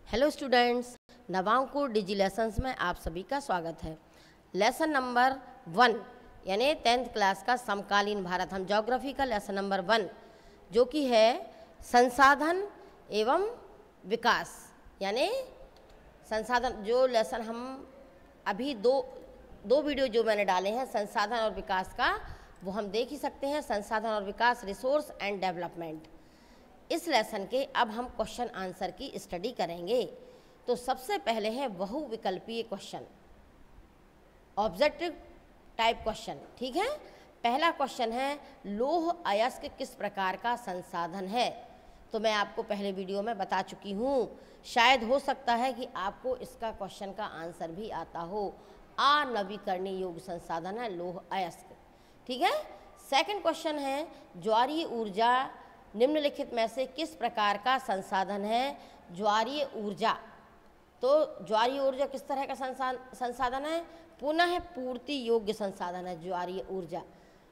Hello students, Navankur digi lessons में आप सभी का स्वागत है। लेसन नंबर 1 यानी 10th क्लास का समकालीन भारत, हम ज्योग्राफी का लेसन नंबर 1 जो कि है संसाधन एवं विकास, यानी संसाधन जो लेसन हम अभी दो वीडियो जो मैंने डाले हैं संसाधन और विकास का, वो हम देख ही सकते हैं। संसाधन और विकास, रिसोर्स एंड डेवलपमेंट। इस लेसन के अब हम क्वेश्चन आंसर की स्टडी करेंगे। तो सबसे पहले है बहुविकल्पीय क्वेश्चन, ऑब्जेक्टिव टाइप क्वेश्चन। ठीक है, पहला क्वेश्चन है लौह अयस्क किस प्रकार का संसाधन है। तो मैं आपको पहले वीडियो में बता चुकी हूँ, शायद हो सकता है कि आपको इसका क्वेश्चन का आंसर भी आता हो। अनवीकरणीय योग्य संसाधन है लौह अयस्क। ठीक है, सेकंड क्वेश्चन है ज्वारीय ऊर्जा निम्नलिखित में से किस प्रकार का संसाधन है। ज्वारीय ऊर्जा, तो ज्वारीय ऊर्जा किस तरह का संसाधन है, पुनः पूर्ति योग्य संसाधन है ज्वारीय ऊर्जा।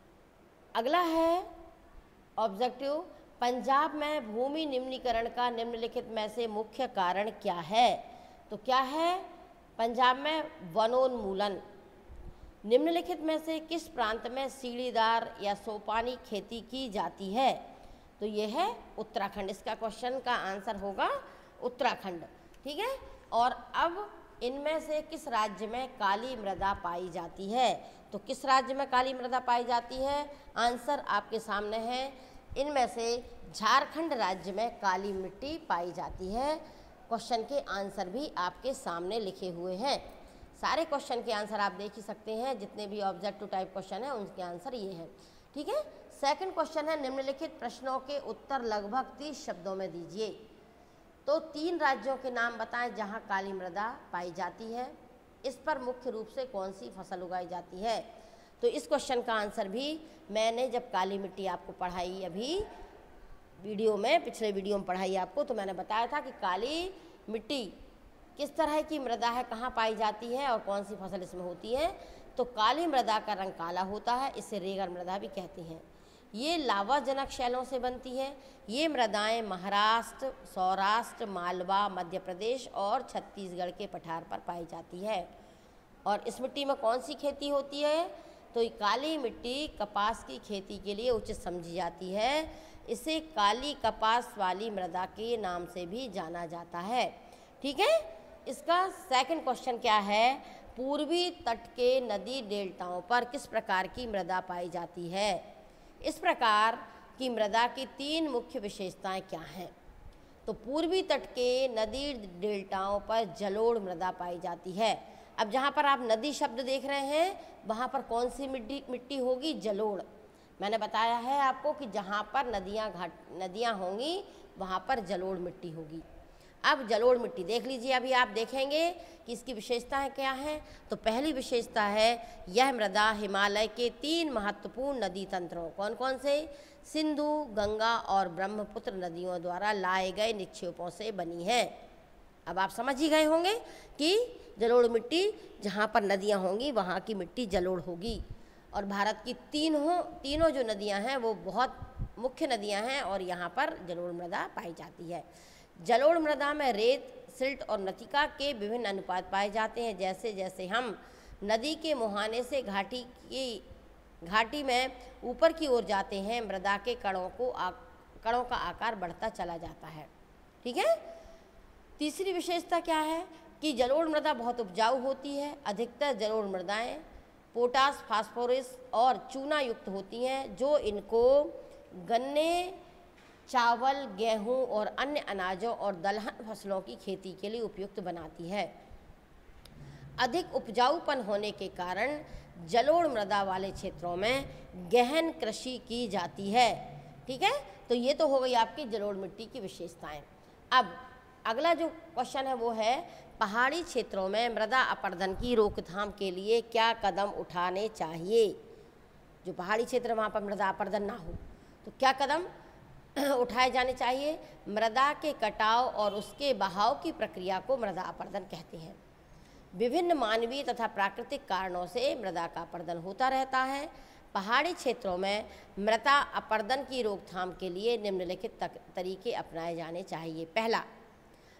अगला है ऑब्जेक्टिव, पंजाब में भूमि निम्नीकरण का निम्नलिखित में से मुख्य कारण क्या है। तो क्या है, पंजाब में वनोन्मूलन। निम्नलिखित में से किस प्रांत में सीढ़ीदार या सोपानी खेती की जाती है। तो ये है उत्तराखंड। इसका क्वेश्चन का आंसर होगा उत्तराखंड। ठीक है, और अब इनमें से किस राज्य में काली मृदा पाई जाती है। तो किस राज्य में काली मृदा पाई जाती है, आंसर आपके सामने है। इनमें से झारखंड राज्य में काली मिट्टी पाई जाती है। क्वेश्चन के आंसर भी आपके सामने लिखे हुए हैं। सारे क्वेश्चन के आंसर आप देख ही सकते हैं, जितने भी ऑब्जेक्टिव टाइप क्वेश्चन है उनके आंसर ये हैं। ठीक है, सेकंड क्वेश्चन है निम्नलिखित प्रश्नों के उत्तर लगभग 30 शब्दों में दीजिए। तो 3 राज्यों के नाम बताएं जहां काली मृदा पाई जाती है। इस पर मुख्य रूप से कौन सी फसल उगाई जाती है। तो इस क्वेश्चन का आंसर भी मैंने जब काली मिट्टी आपको पढ़ाई, अभी वीडियो में, पिछले वीडियो में पढ़ाई आपको, तो मैंने बताया था कि काली मिट्टी किस तरह की मृदा है, कहाँ पाई जाती है और कौन सी फसल इसमें होती है। तो काली मृदा का रंग काला होता है, इसे रेगल मृदा भी कहते हैं। ये लावाजनक शैलों से बनती है। ये मृदाएं महाराष्ट्र, सौराष्ट्र, मालवा, मध्य प्रदेश और छत्तीसगढ़ के पठार पर पाई जाती है। और इस मिट्टी में कौन सी खेती होती है। तो ये काली मिट्टी कपास की खेती के लिए उचित समझी जाती है। इसे काली कपास वाली मृदा के नाम से भी जाना जाता है। ठीक है, इसका सेकंड क्वेश्चन क्या है, पूर्वी तट के नदी डेल्टाओं पर किस प्रकार की मृदा पाई जाती है। इस प्रकार की मृदा की 3 मुख्य विशेषताएं क्या हैं। तो पूर्वी तट के नदी डेल्टाओं पर जलोढ़ मृदा पाई जाती है। अब जहाँ पर आप नदी शब्द देख रहे हैं, वहाँ पर कौन सी मिट्टी होगी, जलोढ़। मैंने बताया है आपको कि जहाँ पर नदियाँ होंगी वहाँ पर जलोढ़ मिट्टी होगी। अब जलोढ़ मिट्टी देख लीजिए, अभी आप देखेंगे कि इसकी विशेषताएं क्या हैं। तो पहली विशेषता है यह मृदा हिमालय के 3 महत्वपूर्ण नदी तंत्रों, कौन कौन से, सिंधु, गंगा और ब्रह्मपुत्र नदियों द्वारा लाए गए निक्षेपों से बनी है। अब आप समझ ही गए होंगे कि जलोढ़ मिट्टी जहाँ पर नदियाँ होंगी वहाँ की मिट्टी जलोढ़ होगी। और भारत की तीनों जो नदियाँ हैं वो बहुत मुख्य नदियाँ हैं और यहाँ पर जलोढ़ मृदा पाई जाती है। जलोढ़ मृदा में रेत, सिल्ट और नतिका के विभिन्न अनुपात पाए जाते हैं। जैसे जैसे हम नदी के मुहाने से घाटी में ऊपर की ओर जाते हैं, मृदा के कणों का आकार बढ़ता चला जाता है। ठीक है, तीसरी विशेषता क्या है कि जलोढ़ मृदा बहुत उपजाऊ होती है। अधिकतर जलोढ़ मृदाएं पोटास, फास्फोरस और चूना युक्त होती हैं, जो इनको गन्ने, चावल, गेहूं और अन्य अनाजों और दलहन फसलों की खेती के लिए उपयुक्त बनाती है। अधिक उपजाऊपन होने के कारण जलोढ़ मृदा वाले क्षेत्रों में गहन कृषि की जाती है। ठीक है, तो ये तो हो गई आपकी जलोढ़ मिट्टी की विशेषताएं। अब अगला जो क्वेश्चन है वो है पहाड़ी क्षेत्रों में मृदा अपरदन की रोकथाम के लिए क्या कदम उठाने चाहिए। जो पहाड़ी क्षेत्र वहाँ पर मृदा अपरदन ना हो तो क्या कदम उठाए जाने चाहिए। मृदा के कटाव और उसके बहाव की प्रक्रिया को मृदा अपरदन कहते हैं। विभिन्न मानवीय तथा प्राकृतिक कारणों से मृदा का अपरदन होता रहता है। पहाड़ी क्षेत्रों में मृदा अपरदन की रोकथाम के लिए निम्नलिखित तरीके अपनाए जाने चाहिए। पहला,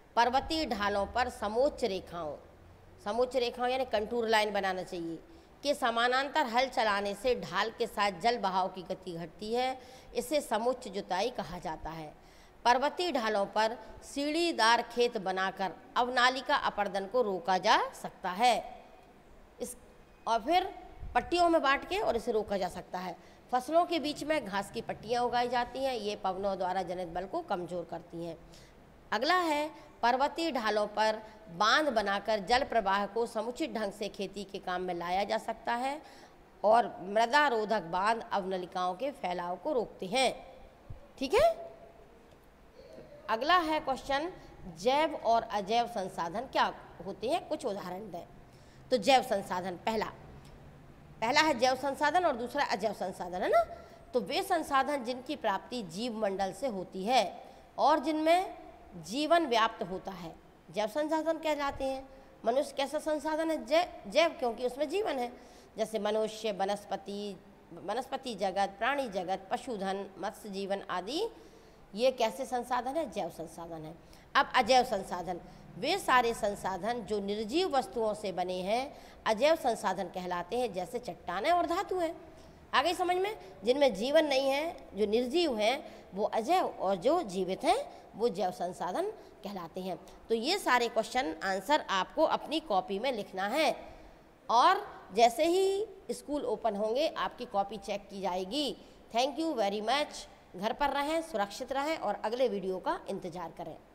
पर्वतीय ढालों पर समोच्च रेखाओं यानी कंटूर लाइन बनाना चाहिए कि समानांतर हल चलाने से ढाल के साथ जल बहाव की गति घटती है, इसे समोच्च जुताई कहा जाता है। पर्वतीय ढालों पर सीढ़ीदार खेत बनाकर अवनालिका अपर्दन को रोका जा सकता है, इस और फिर पट्टियों में बांट के और इसे रोका जा सकता है। फसलों के बीच में घास की पट्टियाँ उगाई जाती हैं, ये पवनों द्वारा जनित बल को कमजोर करती हैं। अगला है पर्वतीय ढालों पर बांध बनाकर जल प्रवाह को समुचित ढंग से खेती के काम में लाया जा सकता है और मृदारोधक बांध अवनलिकाओं के फैलाव को रोकते हैं। ठीक है। अगला है क्वेश्चन, जैव और अजैव संसाधन क्या होते हैं, कुछ उदाहरण दें। तो जैव संसाधन पहला है जैव संसाधन और दूसरा अजैव संसाधन, है ना। तो वे संसाधन जिनकी प्राप्ति जीव मंडल से होती है और जिनमें जीवन व्याप्त होता है, जैव संसाधन कहलाते हैं। मनुष्य कैसा संसाधन है? जैव, क्योंकि उसमें जीवन है। जैसे मनुष्य, वनस्पति जगत, प्राणी जगत, पशुधन, मत्स्य जीवन आदि, ये कैसे संसाधन है? जैव संसाधन है। अब अजैव संसाधन, वे सारे संसाधन जो निर्जीव वस्तुओं से बने हैं अजैव संसाधन कहलाते हैं, जैसे चट्टानें और धातु हैं। आ गई समझ में? जिनमें जीवन नहीं है, जो निर्जीव हैं वो अजैव, और जो जीवित हैं वो जैव संसाधन कहलाते हैं। तो ये सारे क्वेश्चन आंसर आपको अपनी कॉपी में लिखना है और जैसे ही स्कूल ओपन होंगे आपकी कॉपी चेक की जाएगी। Thank you very much. घर पर रहें, सुरक्षित रहें और अगले वीडियो का इंतज़ार करें।